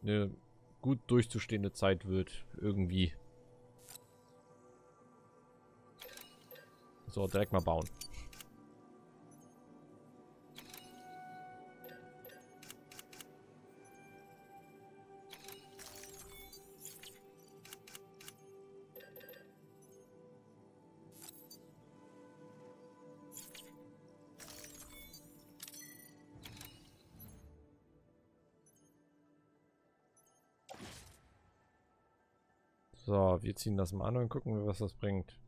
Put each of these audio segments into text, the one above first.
eine gut durchzustehende Zeit wird. Irgendwie. So, direkt mal bauen. So, wir ziehen das mal an und gucken, was das bringt.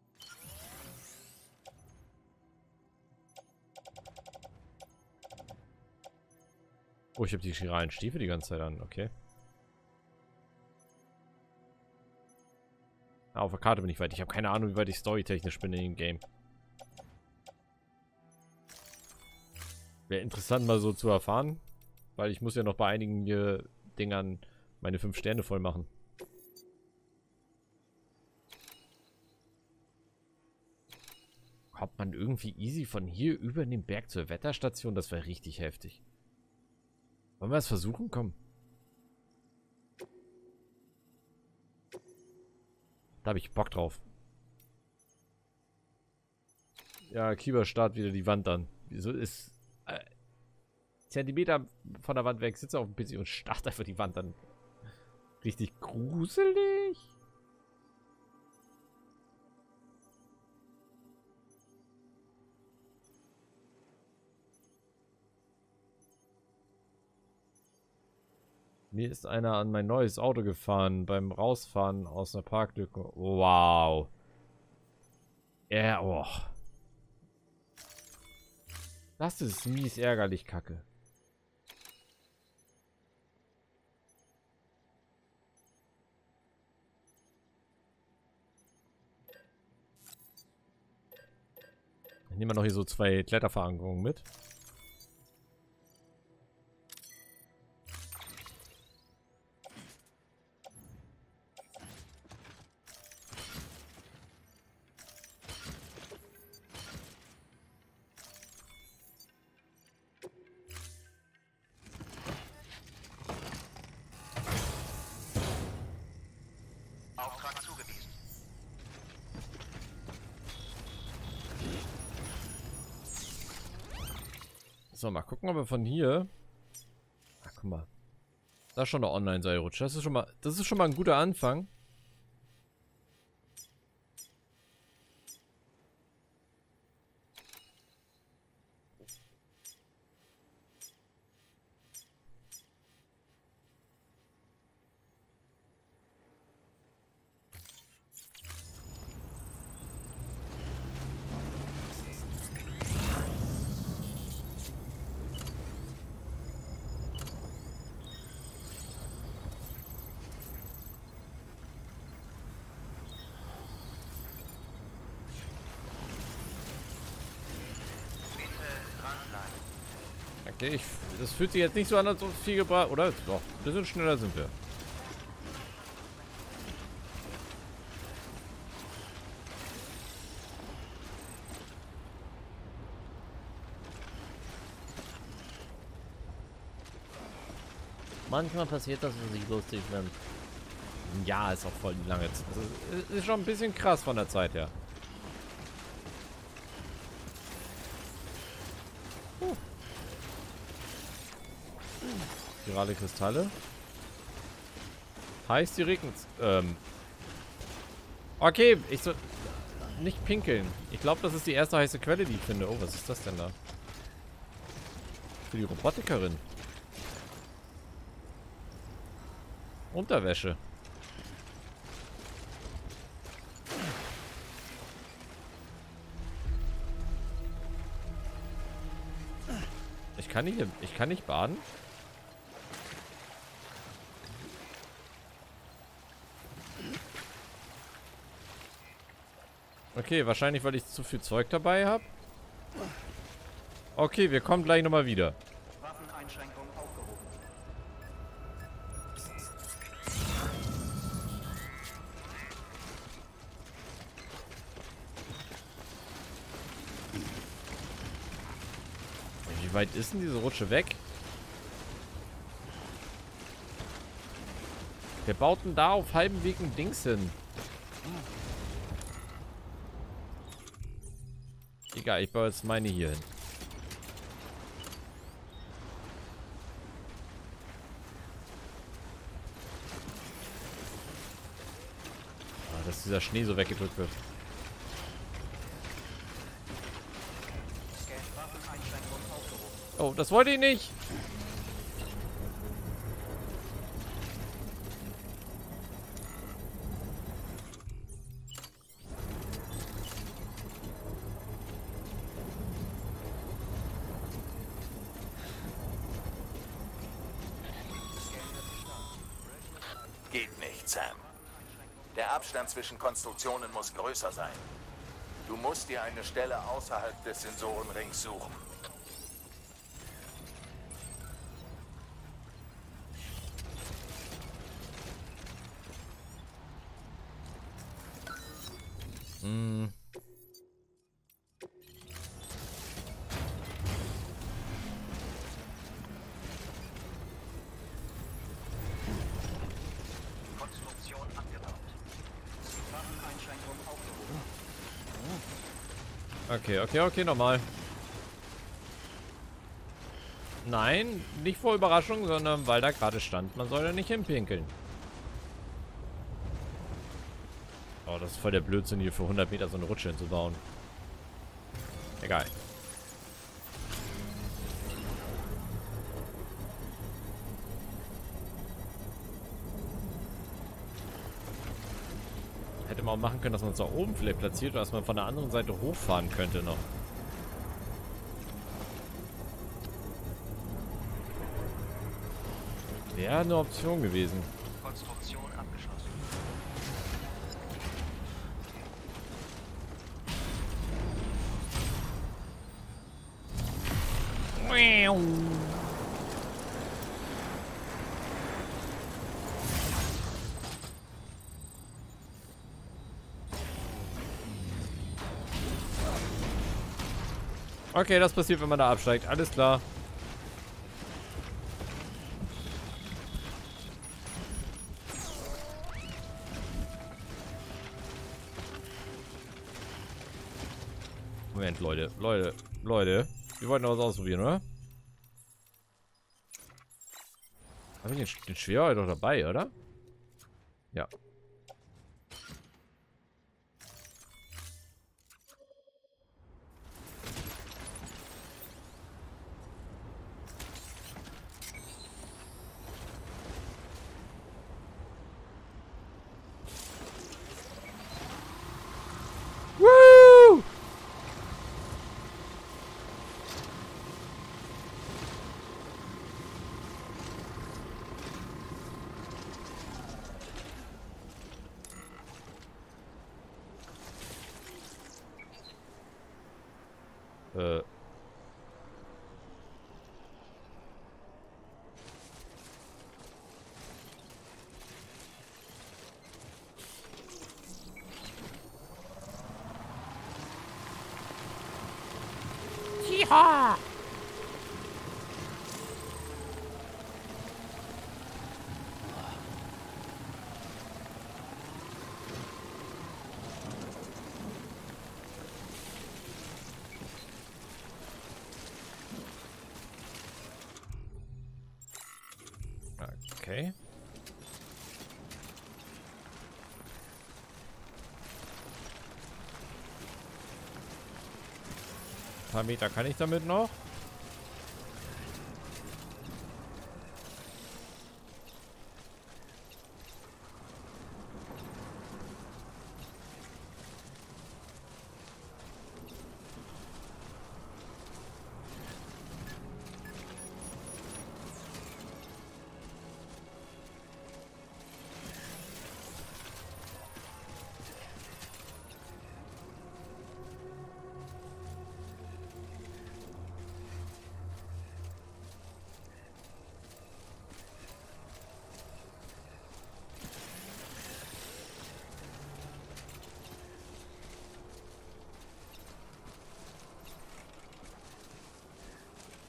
Oh, ich habe die chiralen Stiefel die ganze Zeit an, okay. Auf der Karte bin ich weit. Ich habe keine Ahnung, wie weit ich storytechnisch bin in dem Game. Wäre interessant mal so zu erfahren, weil ich muss ja noch bei einigen hier Dingern meine 5 Sterne voll machen. Kommt man irgendwie easy von hier über den Berg zur Wetterstation? Das wäre richtig heftig. Wollen wir es versuchen? Komm. Da habe ich Bock drauf. Ja, Kiba starrt wieder die Wand an. Wieso ist... Zentimeter von der Wand weg, sitzt auf dem PC und starrt einfach die Wand an. Richtig gruselig. Mir ist einer an mein neues Auto gefahren beim Rausfahren aus einer Parklücke. Wow. Ja, oh. Das ist mies ärgerlich, Kacke. Ich nehme noch hier so 2 Kletterverankerungen mit. So, mal gucken, ob wir von hier... Ach, guck mal. Da ist schon eine Online-Seilrutsche. Das ist schon mal ein guter Anfang. Okay, das fühlt sich jetzt nicht so an, als ob es viel gebracht... Oder? Doch, ein bisschen schneller sind wir. Manchmal passiert das, was ich lustig finde. Ja, ist auch voll die lange Zeit. Also, ist schon ein bisschen krass von der Zeit her. Virale Kristalle. Heißt die Regens. Okay, ich soll nicht pinkeln. Ich glaube, das ist die erste heiße Quelle, die ich finde. Oh, was ist das denn da? Für die Robotikerin. Unterwäsche. Ich kann nicht baden. Okay, wahrscheinlich, weil ich zu viel Zeug dabei habe. Okay, wir kommen gleich nochmal wieder. Waffeneinschränkung aufgehoben. Wie weit ist denn diese Rutsche weg? Wer baut denn da auf halbem Weg ein Dings hin? Egal, ich baue jetzt meine hier hin. Ah, dass dieser Schnee so weggedrückt wird. Waffeneinschränkung aufgehoben. Oh, das wollte ich nicht. Geht nicht, Sam. Der Abstand zwischen Konstruktionen muss größer sein. Du musst dir eine Stelle außerhalb des Sensorenrings suchen. Hm. Konstruktion abgebaut. Waffeneinschränkung aufgehoben. Okay, nochmal. Nein, nicht vor Überraschung, sondern weil da gerade stand, man soll da nicht hinpinkeln. Oh, das ist voll der Blödsinn, hier für 100 Meter so eine Rutsche hinzubauen. Egal. Hätte man auch machen können, dass man es da oben vielleicht platziert, oder dass man von der anderen Seite hochfahren könnte noch. Wäre eine Option gewesen. Konstruktion abgeschlossen. Okay, das passiert, wenn man da absteigt. Alles klar. Moment, Leute. Wir wollten noch was ausprobieren, oder? Habe ich den Schwerer doch dabei, oder? Ja. Woo! Yeehaw! Okay. Ein paar Meter kann ich damit noch.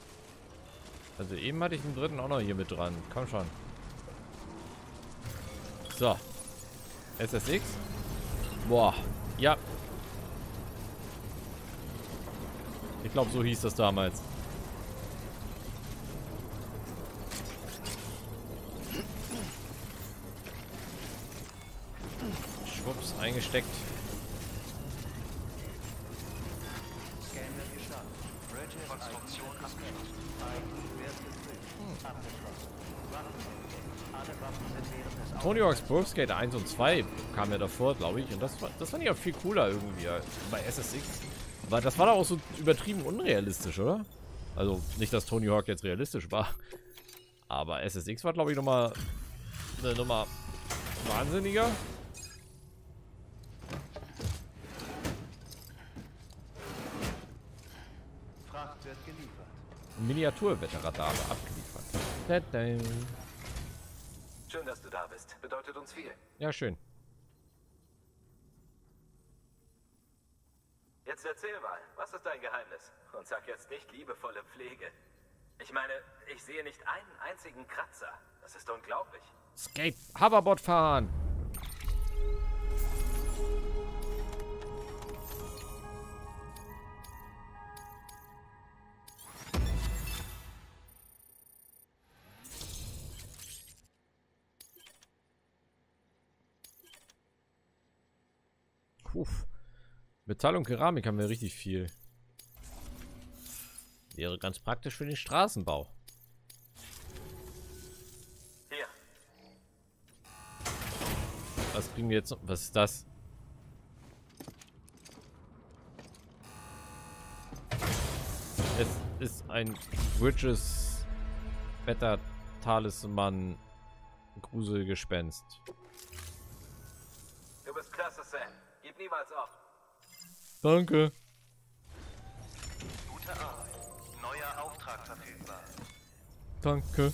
Also eben hatte ich den dritten auch noch hier mit dran. Komm schon. So. SSX. Boah. Ja. Ich glaube, so hieß das damals. Schwupps, eingesteckt. Scan wird gestartet. Bridge Konstruktion abgeschlossen. ID wird geprüft. Abgeschlossen. Waffen. Alle Waffen sind während des Tony Hawk's Pro Skate 1 und 2 kam ja davor, glaube ich. Und das fand ich auch viel cooler irgendwie bei SSX. Aber das war doch auch so übertrieben unrealistisch, oder? Also nicht, dass Tony Hawk jetzt realistisch war. Aber SSX war, glaube ich, nochmal eine Nummer wahnsinniger. Fracht wird geliefert. Miniaturwetterradar abgeliefert. Tada. Schön, dass du da bist. Bedeutet uns viel. Ja, schön. Jetzt erzähl mal, was ist dein Geheimnis? Und sag jetzt nicht liebevolle Pflege. Ich meine, ich sehe nicht einen einzigen Kratzer. Das ist unglaublich. Skate Hoverboard fahren. Uff. Metall und Keramik haben wir richtig viel. Wäre ganz praktisch für den Straßenbau. Hier. Was kriegen wir jetzt noch? Was ist das? Es ist ein Bridges Better Talisman Gruselgespenst. Du bist klasse, Sam. Gib niemals auf. Danke. Gute Arbeit. Neuer Auftrag verfügbar. Danke.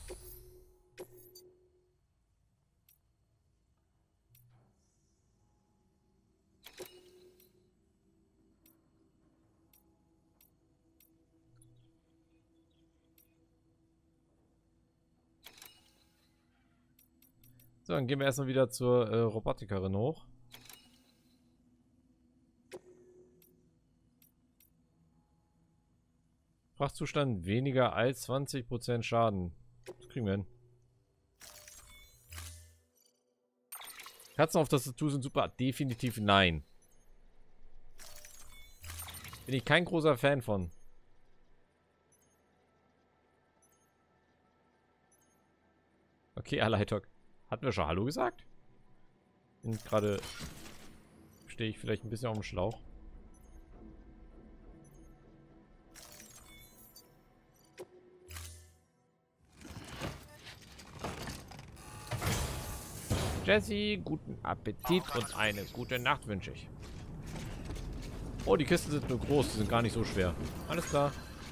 So, dann gehen wir erstmal wieder zur Robotikerin hoch. Frachtzustand weniger als 20% Schaden. Das kriegen wir hin. Katzen auf Tastatur sind super. Definitiv nein. Bin ich kein großer Fan von. Okay, Aleitok. Hatten wir schon Hallo gesagt? Bin gerade... Stehe ich vielleicht ein bisschen auf dem Schlauch. Jesse, guten Appetit und eine gute Nacht wünsche ich. Oh, die Kisten sind nur groß, die sind gar nicht so schwer. Alles klar.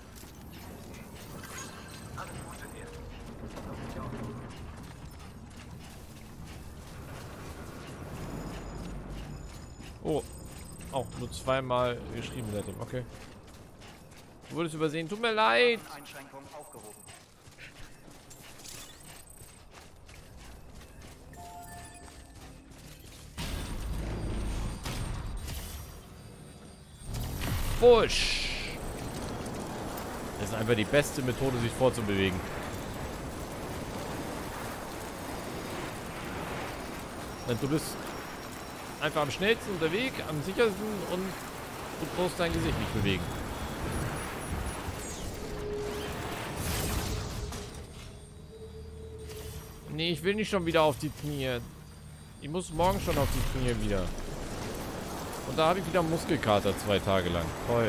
Oh, auch nur zweimal geschrieben seitdem. Okay. Du wurdest übersehen. Tut mir leid. Einschränkung aufgehoben. Busch. Das ist einfach die beste Methode, sich vorzubewegen. Du bist einfach am schnellsten unterwegs, am sichersten und du brauchst dein Gesicht nicht bewegen. Nee, ich will nicht schon wieder auf die Knie. Ich muss morgen schon auf die Knie wieder. Und da habe ich wieder Muskelkater 2 Tage lang. Toll.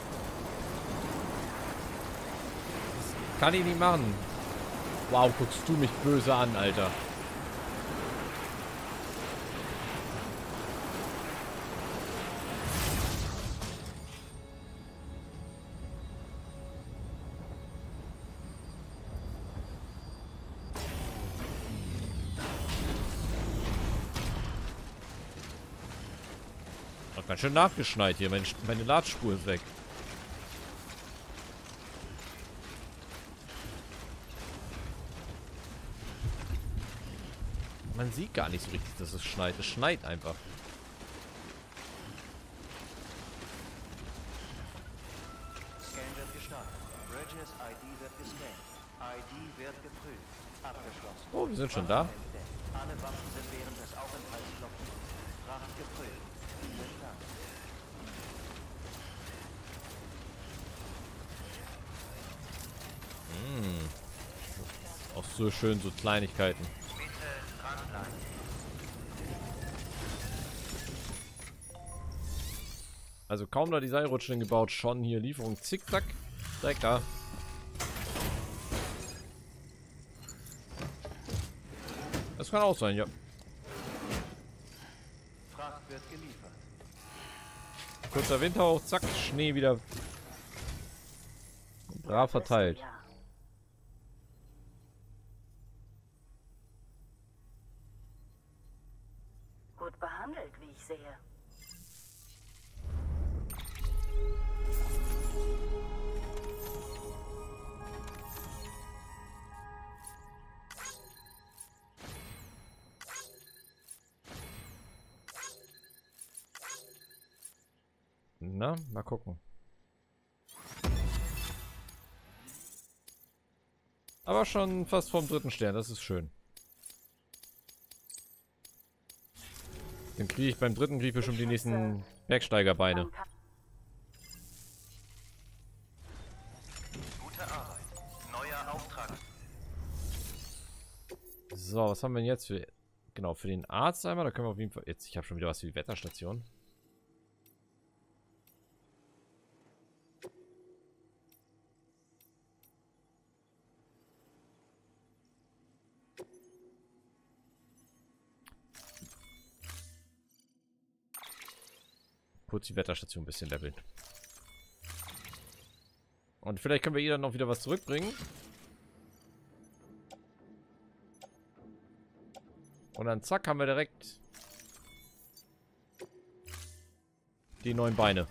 Das kann ich nicht machen. Wow, guckst du mich böse an, Alter. Ganz schön nachgeschneit hier. Meine Ladspur ist weg. Man sieht gar nicht so richtig, dass es schneit. Es schneit einfach. Scan wird gestartet. Bridges ID wird gescannt. ID wird geprüft. Abgeschlossen. Oh, wir sind schon da. Alle Waffen sind während des Aufenthalts blockiert. Fracht geprüft. Vielen Dank. Auch so schön, so Kleinigkeiten. Bitte dranbleiben. Also kaum da die Seilrutschen gebaut, schon hier Lieferung zickzack. Direkt da. Das kann auch sein, ja. Fracht wird geliefert. Kurzer Windhauch, zack, Schnee wieder brav verteilt. Gut behandelt, wie ich sehe. Na, mal gucken. Aber schon fast vom 3. Stern, das ist schön. Dann kriege ich beim 3. kriege ich bestimmt die nächsten Bergsteigerbeine. Gute Arbeit. Neuer Auftrag. So, was haben wir denn jetzt für... Genau, für den Arzt einmal, da können wir auf jeden Fall... Jetzt, ich habe schon wieder was für die Wetterstation. Kurz die Wetterstation ein bisschen leveln. Und vielleicht können wir ihr dann noch wieder was zurückbringen. Und dann zack, haben wir direkt die 9 Beine.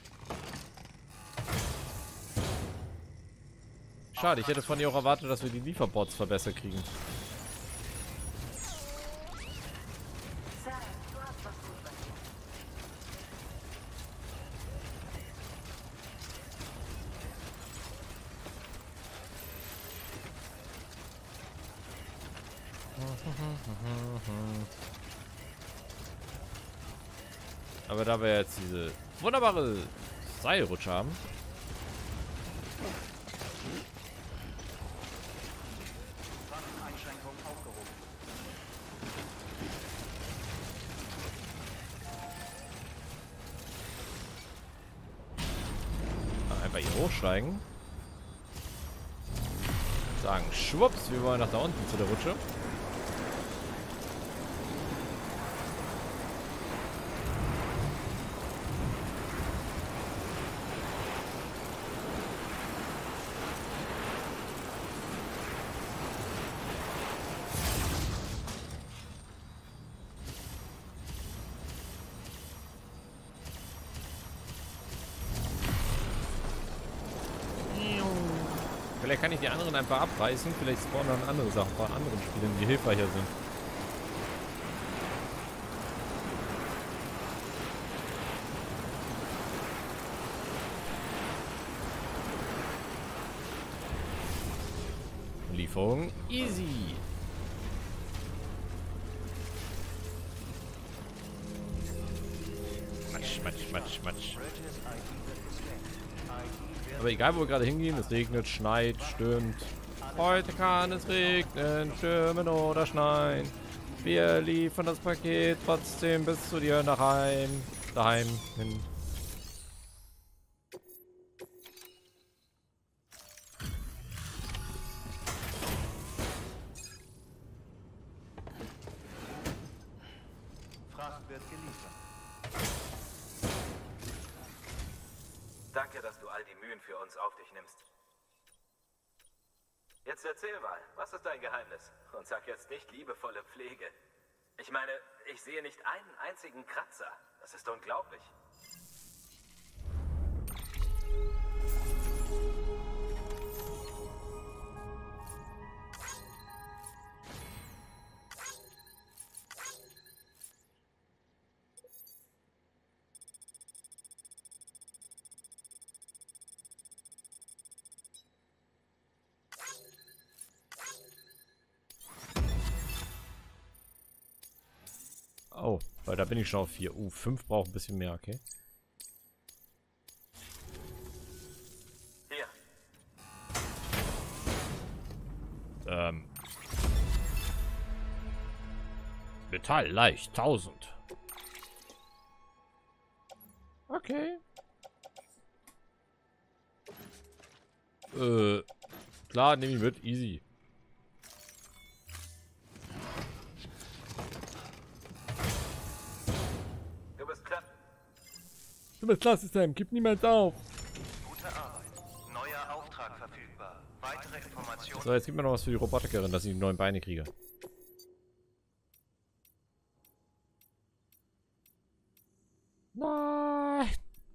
Schade, ich hätte von ihr auch erwartet, dass wir die Lieferbots verbessert kriegen. Sam, du hast was gut bei dir. Aber da wir jetzt diese wunderbare Seilrutsche haben. Waffeneinschränkung aufgehoben. Einfach hier hochsteigen. Sagen, schwupps, wir wollen nach da unten zu der Rutsche. Vielleicht kann ich die anderen einfach abreißen. Vielleicht spawnen dann andere Sachen von anderen Spielen, die hilfreicher sind. Lieferung easy. Matsch, matsch, matsch, matsch. Bridges ID wird gescannt. ID wird Aber egal, wo wir gerade hingehen, es regnet, schneit, stürmt. Heute kann es regnen, stürmen oder schneien. Wir liefern das Paket trotzdem bis zu dir nach daheim hin. Fracht wird geliefert. Danke, dass du all die Mühen für uns auf dich nimmst. Jetzt erzähl mal, was ist dein Geheimnis? Und sag jetzt nicht liebevolle Pflege. Ich meine, ich sehe nicht einen einzigen Kratzer. Das ist unglaublich. Oh, weil da bin ich schon auf 4. 5 braucht ein bisschen mehr, okay. Hier. Metall, leicht, 1000. Okay. Klar, nehme ich mit, easy. Du bist klar. Du bist klasse, Sam, gib niemals auf. Gute Arbeit. Neuer Auftrag verfügbar. Weitere Informationen. So, jetzt gib mir noch was für die Robotikerin, dass ich die neuen Beine kriege. Nein.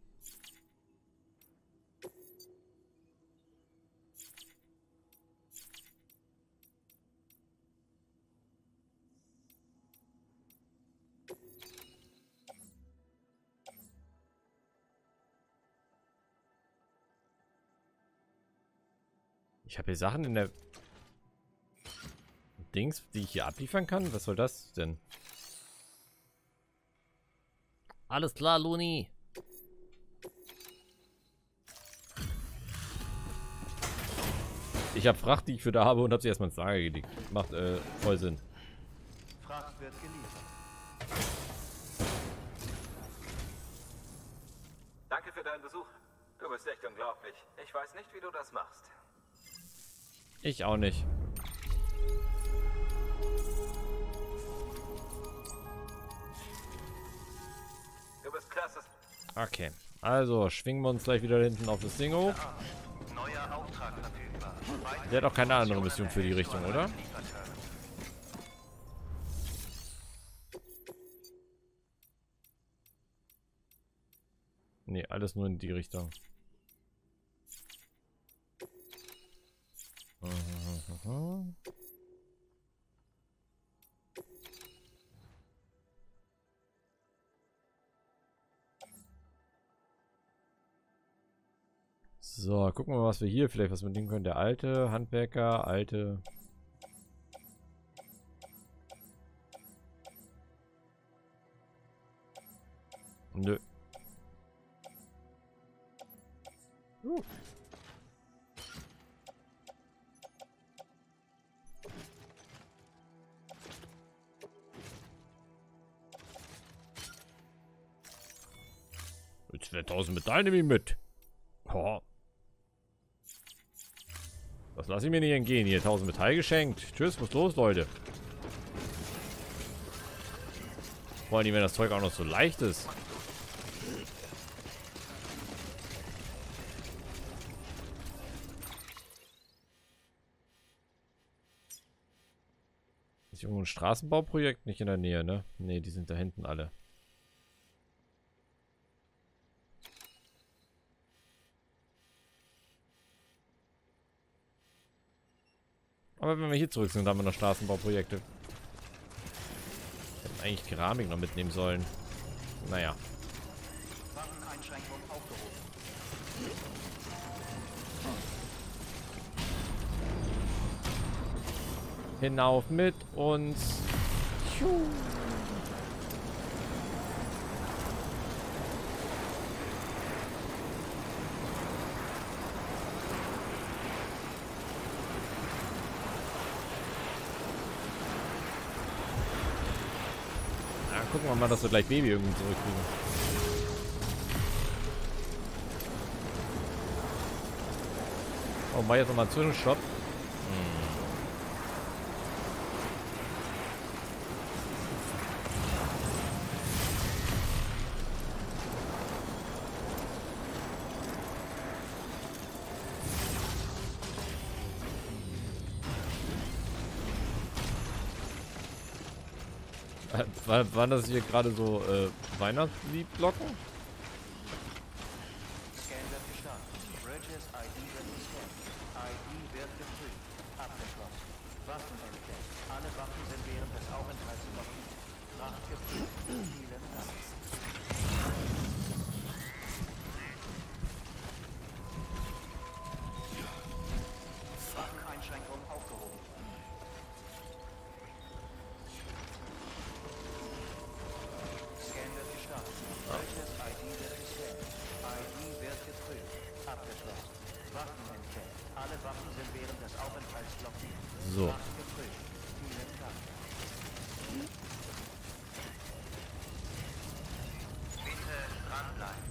Ich habe hier Sachen in der Dings, die ich hier abliefern kann. Was soll das denn? Alles klar, Luni. Ich habe Fracht, die ich für da habe und habe sie erstmal ins Lager gelegt. Macht voll Sinn. Fracht wird geliefert. Danke für deinen Besuch. Du bist echt unglaublich. Ich weiß nicht, wie du das machst. Ich auch nicht. Du bist klasse. Okay. Also, schwingen wir uns gleich wieder hinten auf das Ding hoch. Neuer Auftrag verfügbar. Der hat auch keine andere Mission für die Richtung, oder? Nee, alles nur in die Richtung. So, gucken wir mal, was wir hier vielleicht was mitnehmen können. Der alte Handwerker, alte. Nö. Jetzt 2000 Medaillen nehme ich mit. Oh. Das lasse ich mir nicht entgehen. Hier 1000 Metall geschenkt. Tschüss, muss los, Leute. Vor allem, wenn das Zeug auch noch so leicht ist. Ist irgendwo ein Straßenbauprojekt nicht in der Nähe, ne? Ne, die sind da hinten alle. Aber wenn wir hier zurück sind, haben wir noch Straßenbauprojekte. Wir hätten eigentlich Keramik noch mitnehmen sollen. Naja. Waffeneinschränkung aufgehoben. Hinauf mit uns. Tschuh. Ja, gucken wir mal, dass wir gleich Baby irgendwie zurückkriegen. Oh, war jetzt nochmal ein Zwischenstopp. Waren das hier gerade so Weihnachtsliedglocken? Scan wird gestartet. Bridges ID wird gescannt. ID wird geprüft. Abgeschlossen. Waffen entdeckt. Alle Waffen sind während des Aufenthalts überprüft. Fracht geprüft. Vielen Dank. Waffeneinschränkung aufgehoben. Alle Waffen sind während des Aufenthalts blockiert. So. Nachgefüllt. Vielen Dank. Bitte dranbleiben.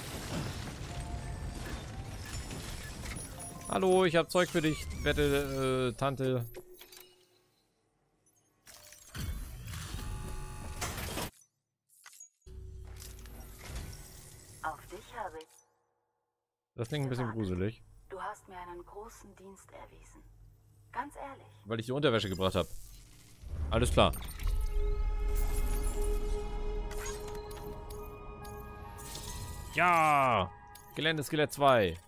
Hallo, ich habe Zeug für dich, wette Tante. Auf dich habe ich. Das klingt ein bisschen gruselig, Du hast mir einen großen Dienst erwiesen. Ganz ehrlich. weil ich die Unterwäsche gebracht habe. Alles klar. Ja! Geländeskelett 2.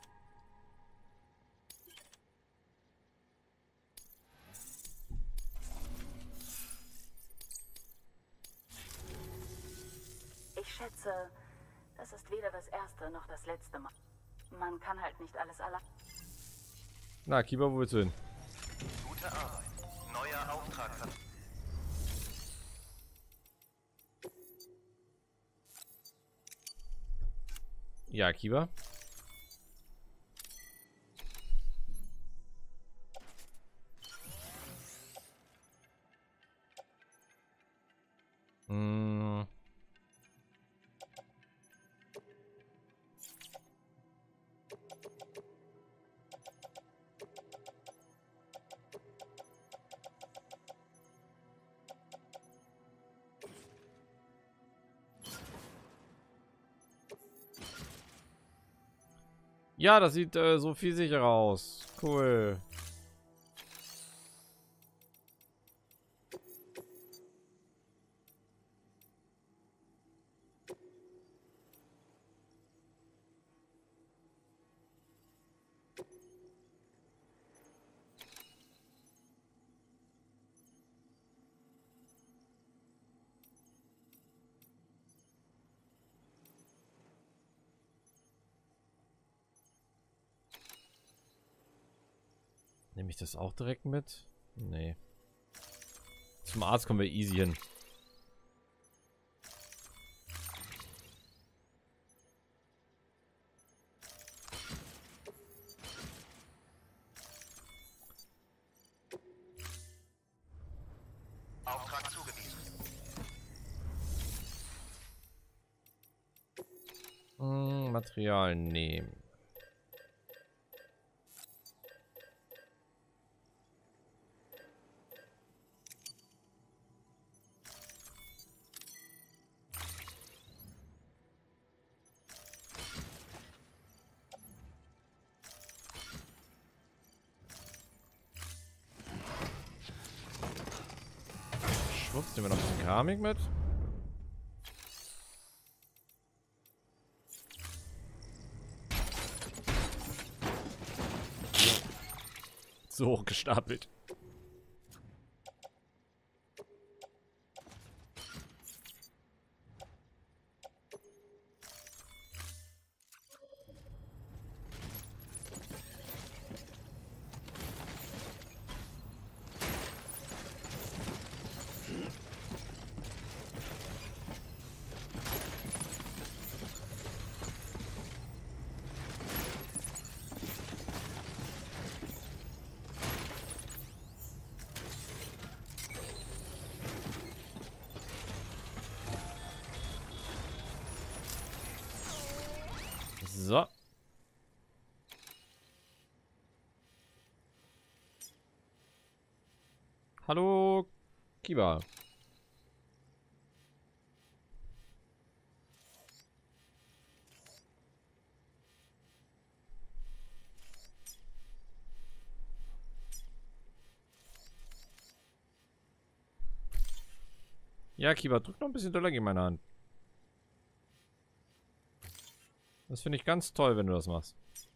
Ich schätze, das ist weder das erste noch das letzte Mal. Man kann halt nicht alles allein. Na, Kiba, wo willst du hin? Gute Arbeit. Neuer Auftrag. Ja, Kiba. Hm. Ja, das sieht so viel sicherer aus. Cool. Nehme ich das auch direkt mit? Nee. Zum Arzt kommen wir easy hin. Auftrag zugewiesen. Material nehmen. Schwupps, nehmen wir noch ein bisschen Keramik mit. So gestapelt. So. Hallo, Kiba. Ja, Kiba, drück noch ein bisschen doller gegen meine Hand. Das finde ich ganz toll, wenn du das machst.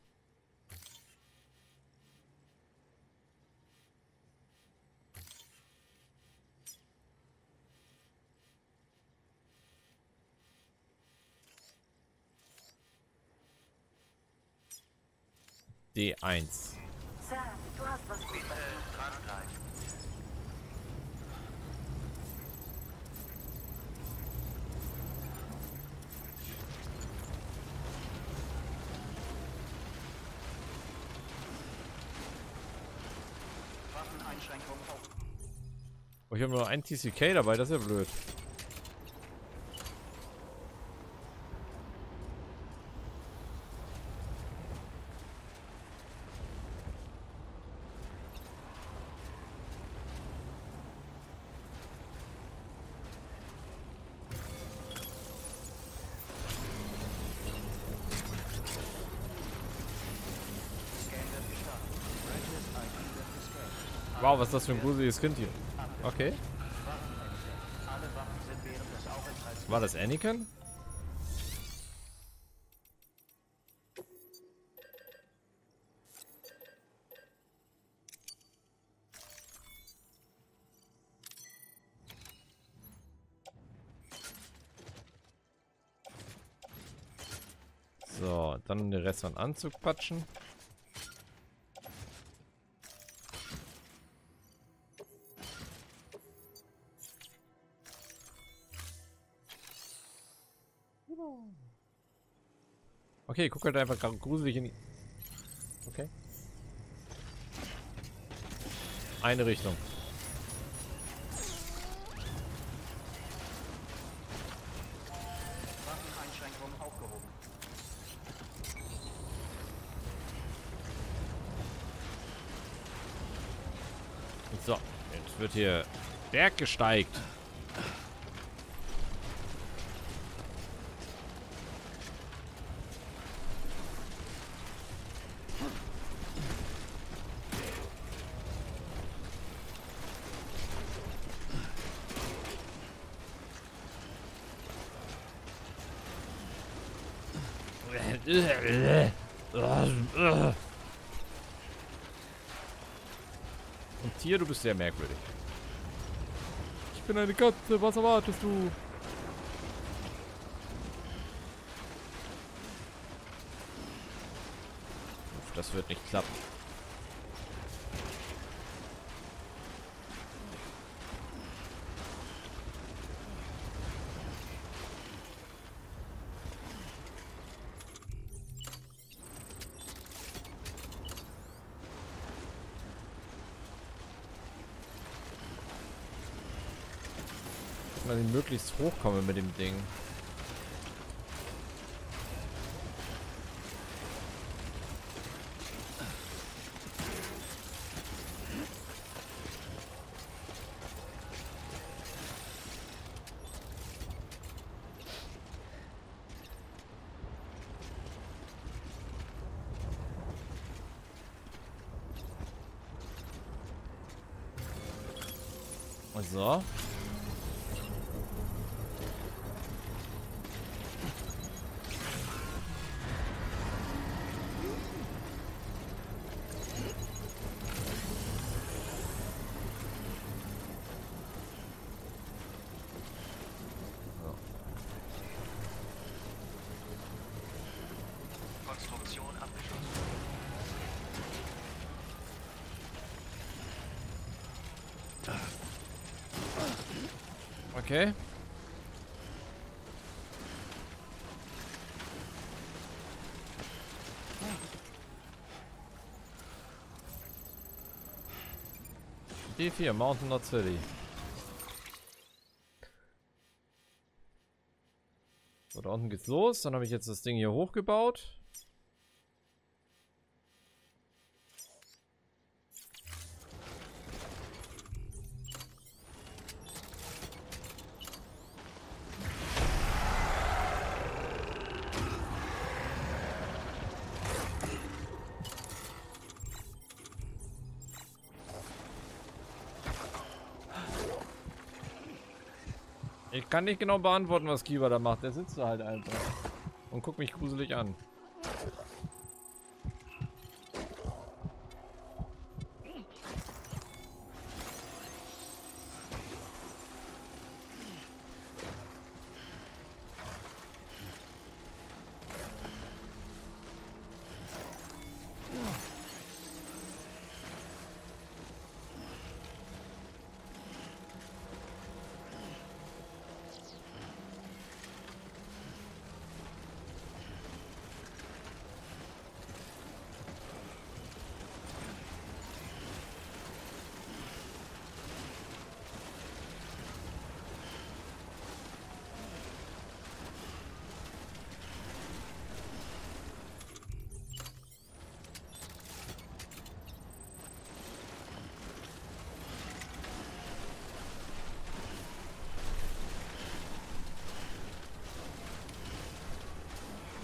D1. Sam, du hast was gut bei dir. Dranbleiben. Waffeneinschränkungen auf. Oh, ich habe nur ein TCK dabei, das ist ja blöd. Wow, was ist das für ein gruseliges Kind hier? Okay. Alle Waffen sind während des Aufenthalts. War das Anakin? So, dann den Rest an Anzug patschen. Okay, guck halt einfach gruselig in die... Okay. Eine Richtung. Waffeneinschränkungen aufgehoben. So, jetzt wird hier Berg gesteigt. Und Tier, du bist sehr merkwürdig. Ich bin eine Katze, was erwartest du? Uff, das wird nicht klappen. Dass ich möglichst hochkomme mit dem Ding. So. Konstruktion abgeschlossen. Okay. D4, Mountain Not City. So, da unten geht's los. Dann habe ich jetzt das Ding hier hochgebaut. Ich kann nicht genau beantworten, was Kiva da macht. Der sitzt da halt einfach und guckt mich gruselig an.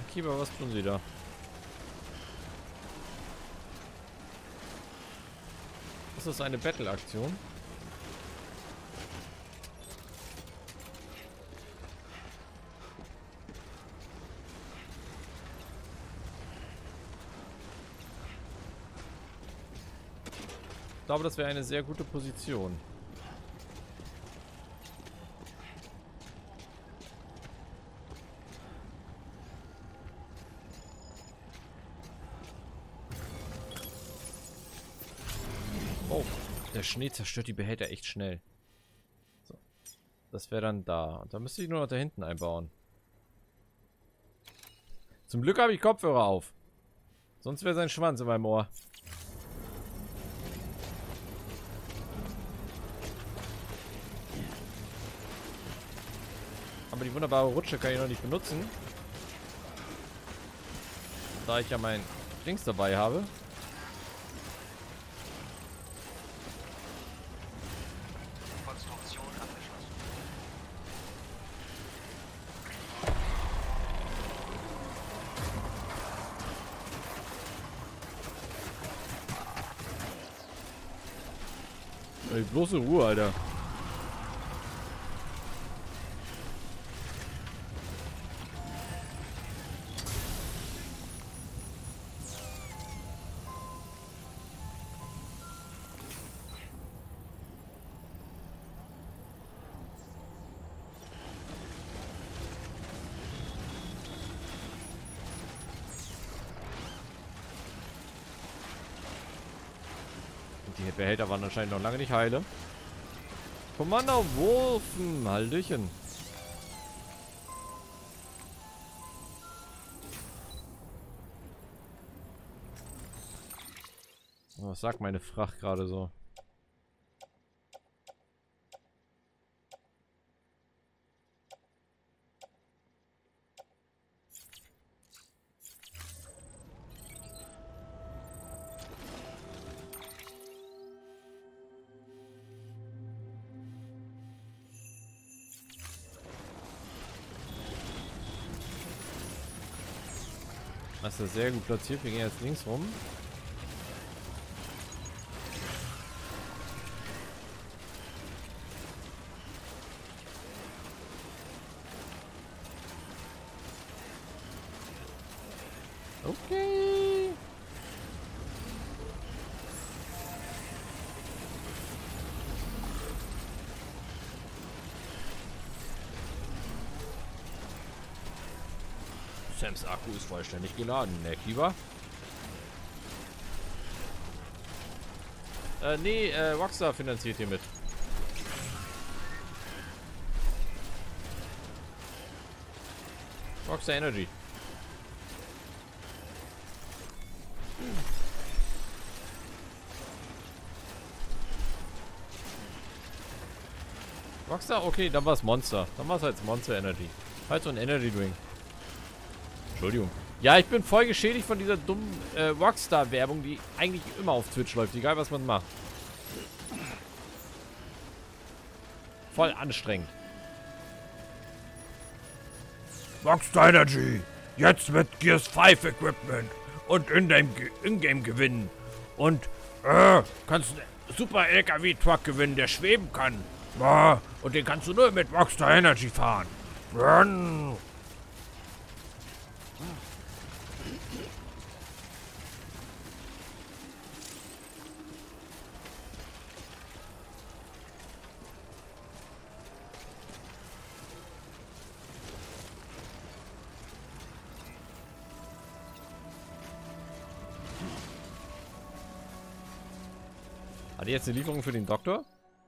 Kiba, was tun Sie da? Ist das eine Battle-Aktion? Ich glaube, das wäre eine sehr gute Position. Oh, der Schnee zerstört die Behälter echt schnell. So. Das wäre dann da. Und da müsste ich nur noch da hinten einbauen. Zum Glück habe ich Kopfhörer auf. Sonst wäre sein Schwanz in meinem Ohr. Aber die wunderbare Rutsche kann ich noch nicht benutzen. Da ich ja mein Dings dabei habe. Konstruktion abgeschlossen. Ey, bloße Ruhe, Alter. Die Behälter waren anscheinend noch lange nicht heile. Commander Wolfen, Hallöchen. Was sagt meine Fracht gerade so? Das ist sehr gut platziert. Wir gehen jetzt links rum. Okay. Sams Akku ist vollständig geladen, ne, Kiba? Nee, Rockstar finanziert hier mit. Rockstar Energy. Rockstar? Okay, dann war es Monster. Dann war es halt Monster Energy. Halt so ein Energy Drink. Entschuldigung. Ja, ich bin voll geschädigt von dieser dummen Rockstar-Werbung, die eigentlich immer auf Twitch läuft, egal was man macht. Voll anstrengend. Rockstar Energy. Jetzt mit Gears 5 Equipment und Ingame gewinnen. Und kannst einen super LKW-Truck gewinnen, der schweben kann. Und den kannst du nur mit Rockstar Energy fahren. Hat die jetzt eine Lieferung für den Doktor?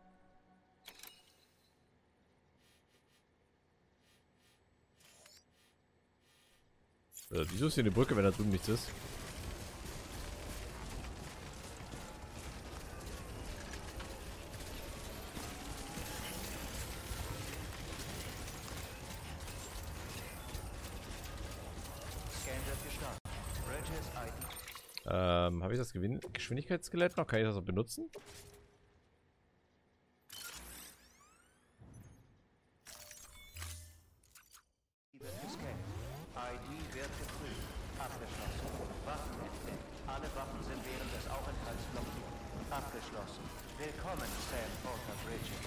Wieso ist hier eine Brücke, wenn da drüben nichts ist? Scan wird gestartet. Regis ID. Habe ich das Geschwindigkeitsskelett noch? Kann ich das noch benutzen? Wird gescannt. ID wird geprüft. abgeschlossen. Willkommen, Sam Porter Bridges.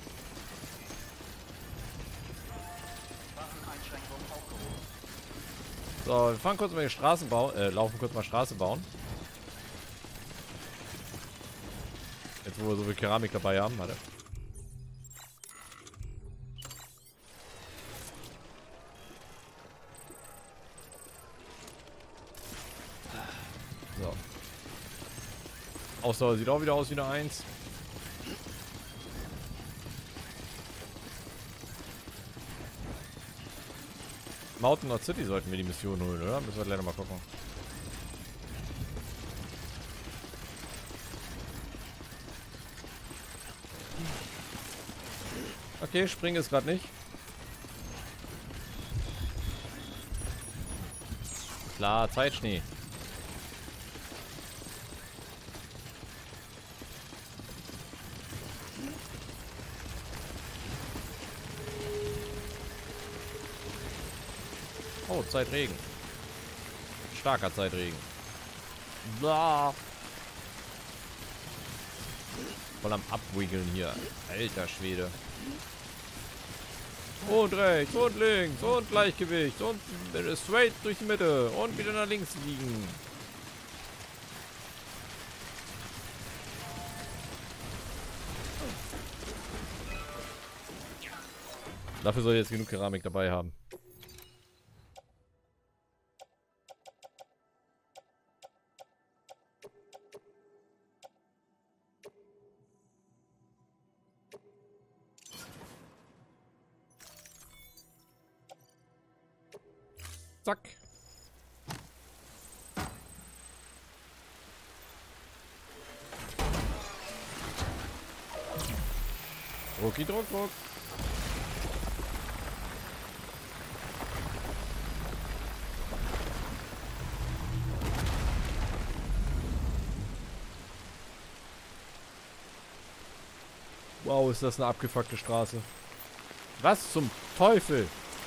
Waffeneinschränkung aufgehoben. So, wir fahren kurz mal die Straßen bauen, laufen kurz mal Straße bauen. Jetzt, wo wir so viel Keramik dabei haben, warte. So. Ausdauer sieht auch wieder aus wie eine 1. Mountain Knot City sollten wir die Mission holen, oder? Müssen wir gleich nochmal gucken. Okay, springen ist gerade nicht. Klar, Zeitschnee. Oh, Zeitregen. Starker Zeitregen. Blah. Voll am Abwickeln hier. Alter Schwede. Und rechts und links und Gleichgewicht und straight durch die Mitte und wieder nach links liegen. Dafür soll ich jetzt genug Keramik dabei haben. Zack. Rucki, druck, druck. Wow, ist das eine abgefuckte Straße. Was zum Teufel?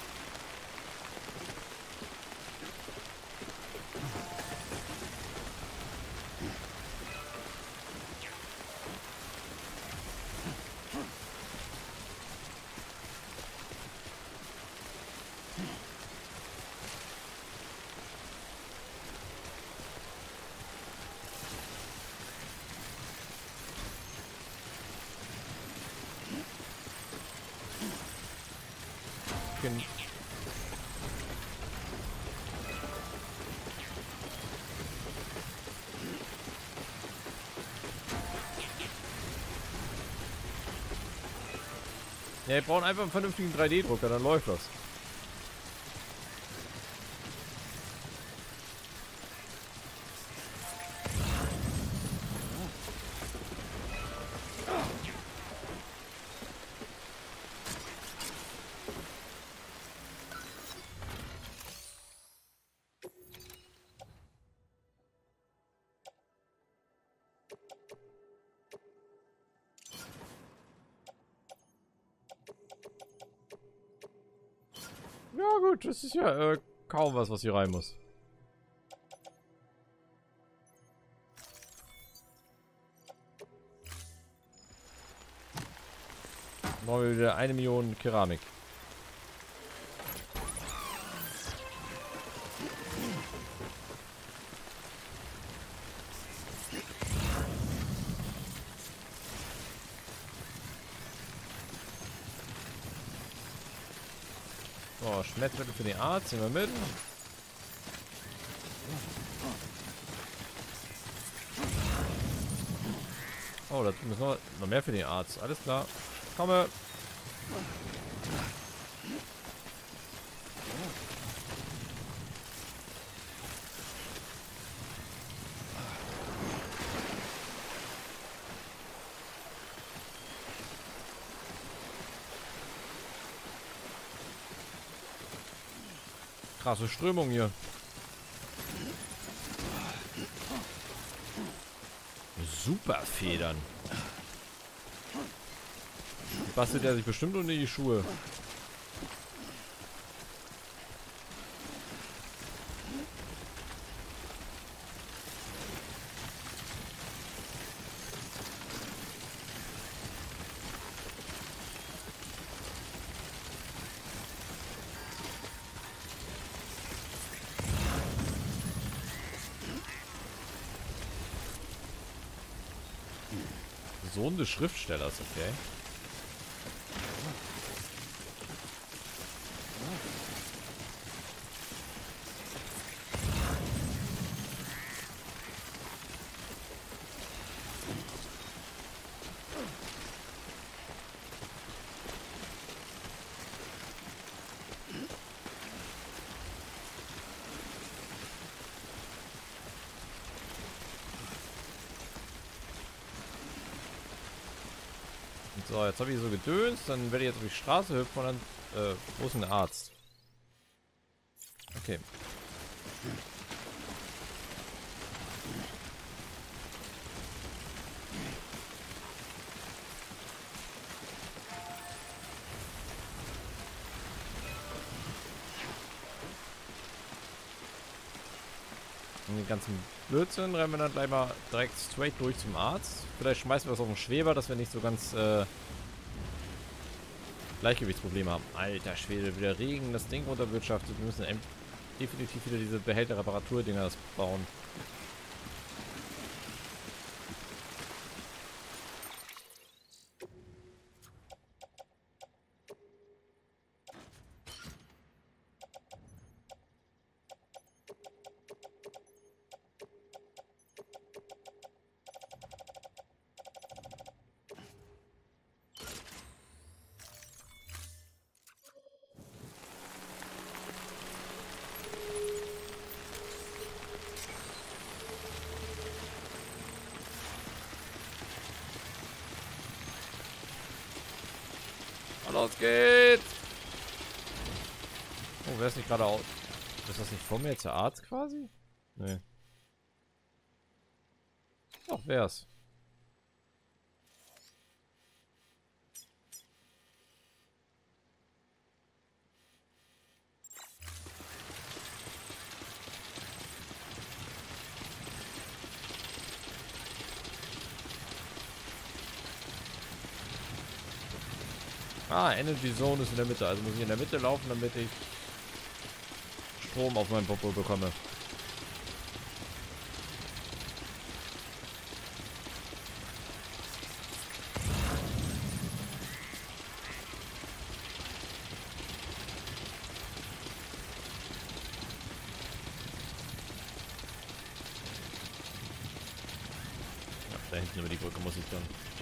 Ja, wir brauchen einfach einen vernünftigen 3D-Drucker, dann läuft das. Ja gut, das ist ja kaum was hier rein muss. Brauchen wir wieder 1 Million Keramik. So, Schmettmittel für den Arzt, nehmen wir mit. Oh, da müssen wir noch mehr für den Arzt. Alles klar. Komme. Krasse Strömung hier. Super Federn. Die bastelt er sich bestimmt unter die Schuhe. Sohn des Schriftstellers, okay. So, jetzt habe ich so gedönst, dann werde ich jetzt auf die Straße hüpfen und dann, wo ist denn der Arzt? Okay. Und den ganzen Blödsinn rennen wir dann gleich mal direkt straight durch zum Arzt. Vielleicht schmeißen wir es auf den Schweber, dass wir nicht so ganz Gleichgewichtsprobleme haben. Alter Schwede, wieder Regen, das Ding runterwirtschaftet. Wir müssen definitiv wieder diese Behälter-Reparatur-Dinger bauen. Los geht's! Oh, wer ist nicht gerade aus? Ist das nicht vor mir jetzt der Arzt quasi? Nee. Doch, wär's. Ah, Energy Zone ist in der Mitte. Also muss ich in der Mitte laufen, damit ich Strom auf meinen Popo bekomme. Ja, da hinten über die Brücke muss ich dann.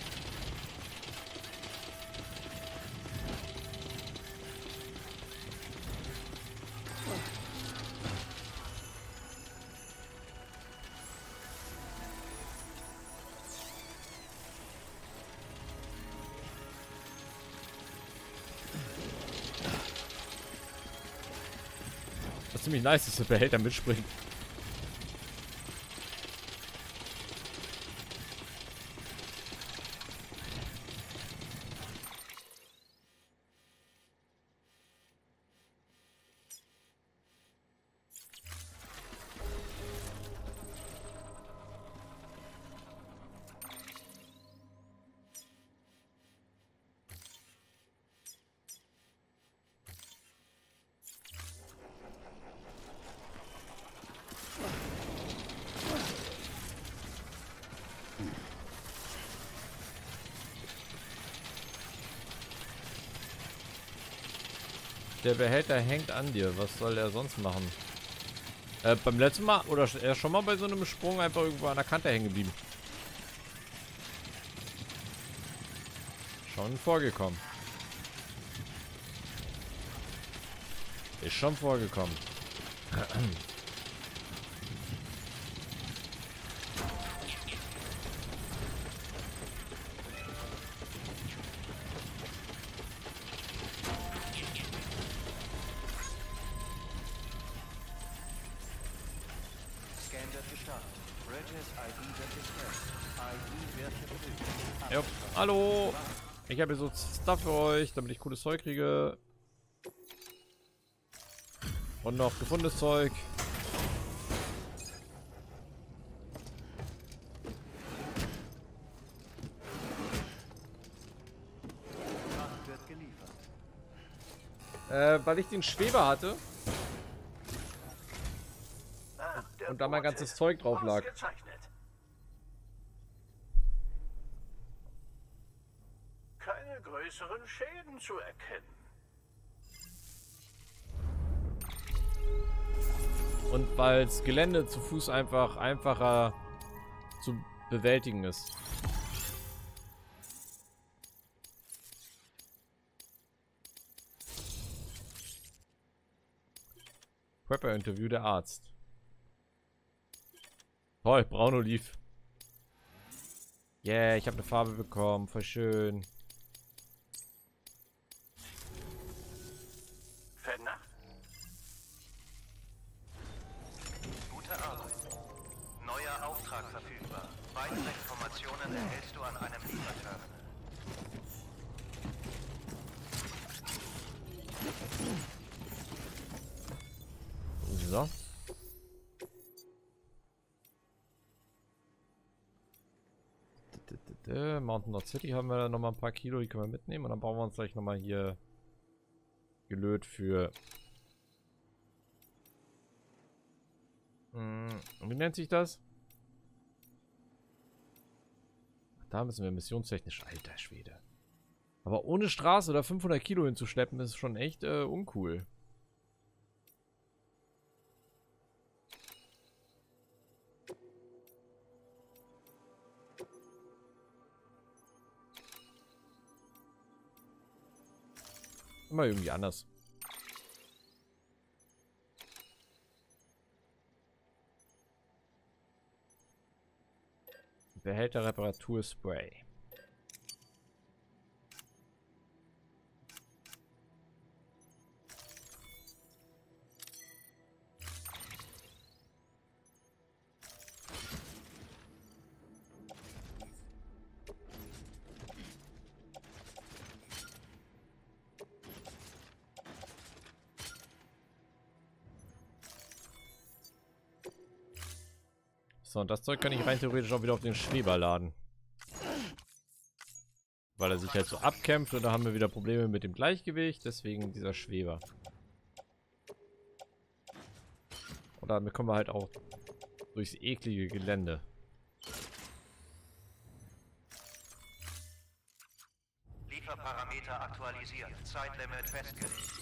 Was ziemlich nice ist, dass der Behälter mitspringt. Der Behälter hängt an dir. Was soll der sonst machen? Beim letzten Mal, oder er schon mal bei so einem Sprung einfach irgendwo an der Kante hängen geblieben. Schon vorgekommen. Ist schon vorgekommen. Scan wird gestartet. Bridges ID wird gescannt. ID wird geprüft. Jo, hallo. Ich habe hier so Stuff für euch, damit ich cooles Zeug kriege. Und noch gefundenes Zeug. Fracht wird geliefert. Weil ich den Schweber hatte und da mein ganzes Zeug drauf lag. Ausgezeichnet. größeren Schäden zu erkennen. Und weil das Gelände zu Fuß einfach einfacher zu bewältigen ist. Prepper-Interview der Arzt. Toll, braun-oliv. Yeah, ich habe eine Farbe bekommen. Voll schön. Vernacht. Gute Arbeit. Neuer Auftrag verfügbar. Weitere Informationen erhältst du an einem Lieferterminal. So. Mountain North City haben wir noch mal ein paar Kilo, die können wir mitnehmen. Und dann brauchen wir uns gleich noch mal hier gelöt für... wie nennt sich das? Da müssen wir missionstechnisch... Alter Schwede. Aber ohne Straße oder 500 Kilo hinzuschleppen, ist schon echt uncool. Immer irgendwie anders. Behälter Reparaturspray. So, und das Zeug kann ich rein theoretisch auch wieder auf den Schweber laden. Weil er sich halt so abkämpft und da haben wir wieder Probleme mit dem Gleichgewicht, deswegen dieser Schweber. Und damit kommen wir halt auch durchs eklige Gelände. Lieferparameter aktualisiert. Zeitlimit festgelegt.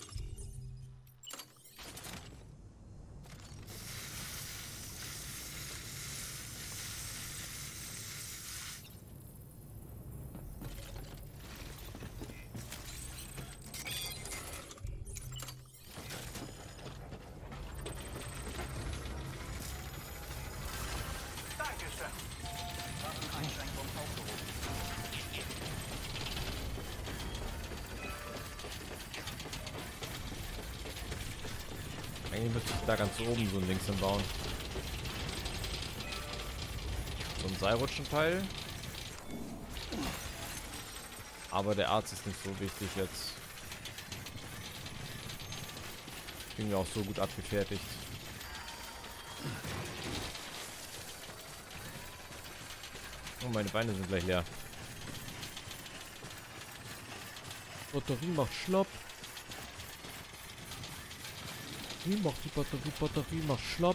Eigentlich müsste ich da ganz oben so ein Dings hinbauen. So ein Seilrutschenteil. Aber der Arzt ist nicht so wichtig jetzt. Kriegen wir auch so gut abgefertigt. Oh, meine Beine sind gleich leer. Batterie macht schlapp. Wie macht die Batterie macht schlapp.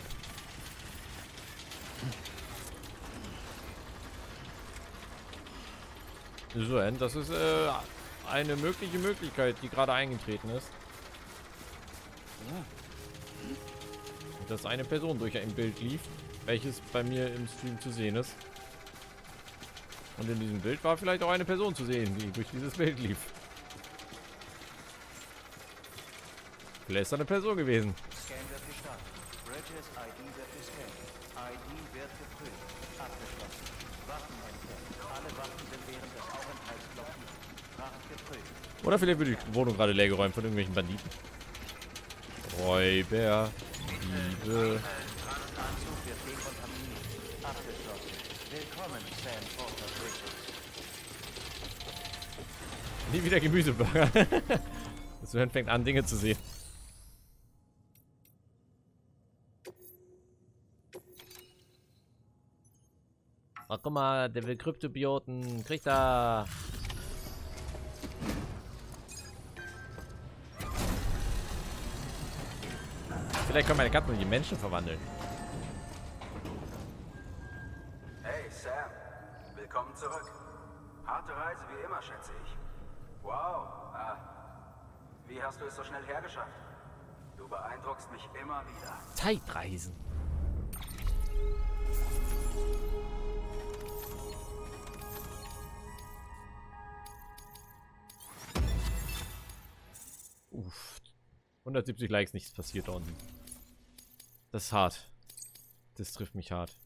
So, das ist eine mögliche Möglichkeit, die gerade eingetreten ist. Dass eine Person durch ein Bild lief, welches bei mir im Stream zu sehen ist. Und in diesem Bild war vielleicht auch eine Person zu sehen, die durch dieses Bild lief. Vielleicht ist da eine Person gewesen. Scan wird gestartet. Bridges ID wird gescannt. ID wird geprüft. Abgeschlossen. Waffen entdeckt. Alle Waffen sind während des Aufenthalts blockiert. Fracht geprüft. Oder vielleicht wird die Wohnung gerade leergeräumt von irgendwelchen Banditen. Räuber. Diebe. Anzug wird dekontaminiert. Abgeschlossen. Willkommen, Sam Porter Bridges. Nie wieder Gemüseburger. Das Hören fängt an, Dinge zu sehen. Ach, guck mal, der will Kryptobioten. Kriegt er. Vielleicht können meine Katzen die Menschen verwandeln. Hey Sam, willkommen zurück. Harte Reise wie immer, schätze ich. Wow. Wie hast du es so schnell hergeschafft? Du beeindruckst mich immer wieder. Zeitreisen. Uff. 170 Likes, nichts passiert da unten. Das ist hart. Das trifft mich hart.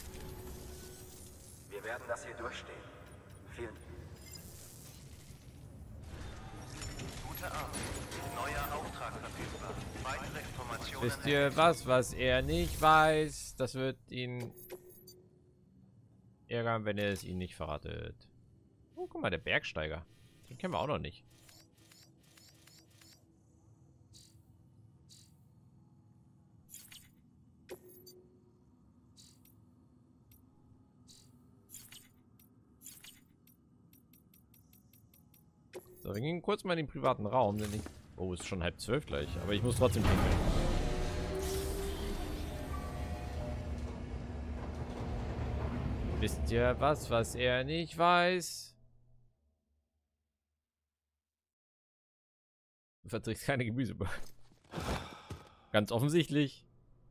Wir werden das hier durchstehen. Vielen. Gute Abend. Neuer Auftrag verfügbar. Weitere Informationen. Wisst ihr was er nicht weiß? Das wird ihn ärgern, wenn er es ihnen nicht verratet. Oh, guck mal, der Bergsteiger. Den kennen wir auch noch nicht. So, wir gehen kurz mal in den privaten Raum, denn ich... Oh, ist schon 11:30 gleich, aber ich muss trotzdem pinkeln. Wisst ihr was er nicht weiß? Du verträgst keine Gemüse. Ganz offensichtlich.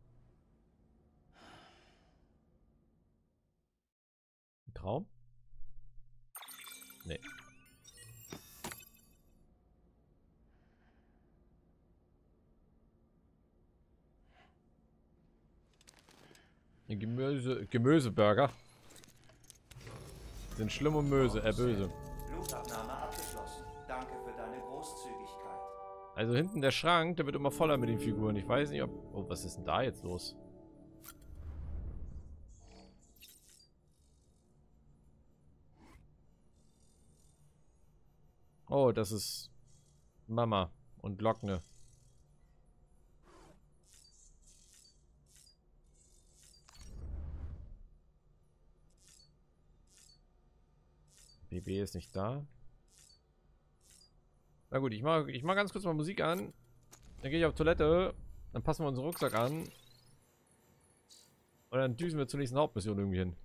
Ein Traum? Nee. Gemüseburger. Sind schlimm und böse. Blutabnahme abgeschlossen. Danke für deine Großzügigkeit. Also hinten der Schrank, der wird immer voller mit den Figuren. Ich weiß nicht, ob... Oh, was ist denn da jetzt los? Oh, das ist Mama und Glockne. BB ist nicht da. Na gut, ich mach ganz kurz mal Musik an. Dann gehe ich auf Toilette. Dann passen wir unseren Rucksack an. Und dann düsen wir zur nächsten Hauptmission irgendwie hin.